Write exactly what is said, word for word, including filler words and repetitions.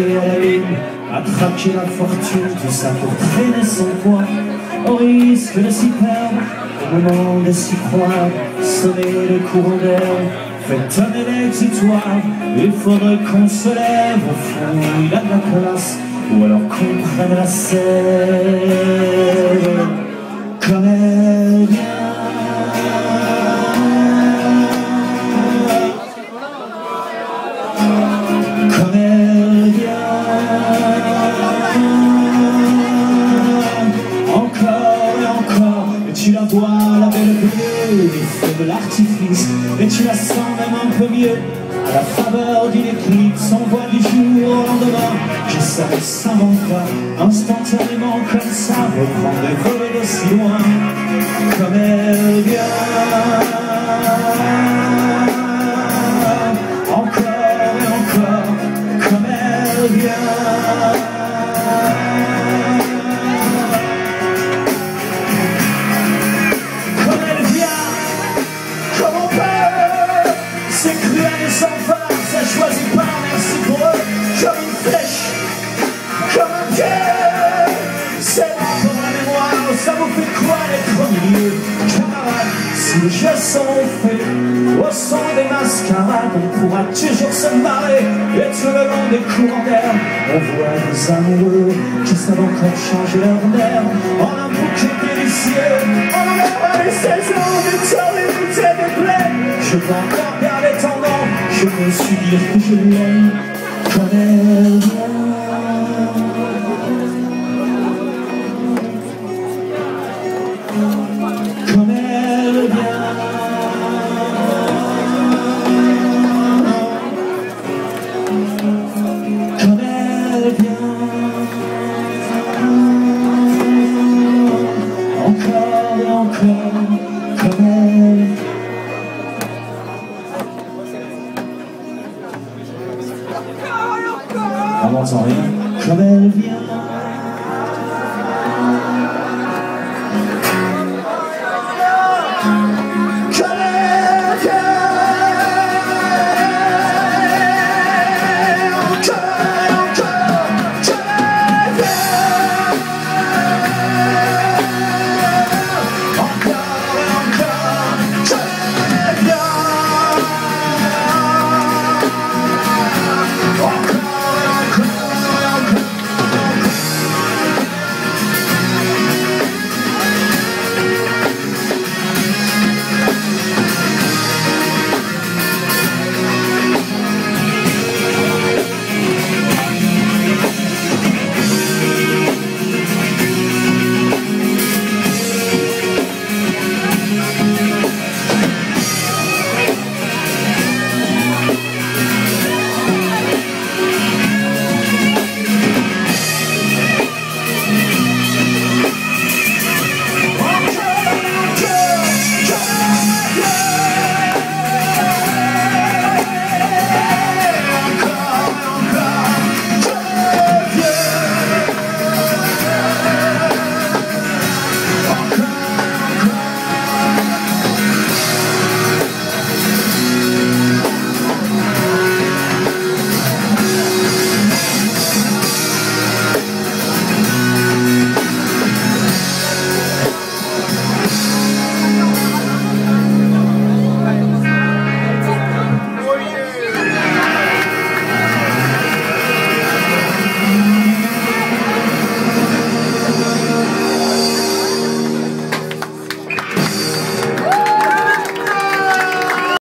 à la ligne, à traquer la fortune, tout ça pour traîner son poids, au risque de s'y perdre, au moment de s'y croire, sonner le courant d'air, fait tonner l'exutoire. Il faudrait qu'on se lève au fond, il a de la place, ou alors qu'on prenne la sève. Comme elle vient, comme elle vient, encore et encore, et tu la vois, la belle bleue, les feux de l'artifice, et tu la sens même un peu mieux, à la faveur d'une éclipse, on voit du jour au lendemain, que ça ne s'invente pas, instantanément comme ça, reprendre des volets de si loin, comme elle vient, encore et encore, comme elle vient. Comme elle vient, comme on peut, c'est cruel et sans fin, ça choisit pas, merci pour eux, comme une flèche, comme un pied, c'est bon pour la mémoire, ça vous fait quoi d'être au milieu, camarades, si les jeux sont faits, au son des mascarades, on pourra toujours se marrer, et tout le long des courants d'air, on voit des amoureux qui savent encore changer leur nerf, en un bouquet délicieux, on enlèvera les saisons du temps, les bouteilles des plaies, je peux encore garder ton nom, je me suis dire que je l'aime, comme elle vient. Comme elle vient, comme elle vient, encore et encore, comme elle. On n'entend rien. Comme elle vient.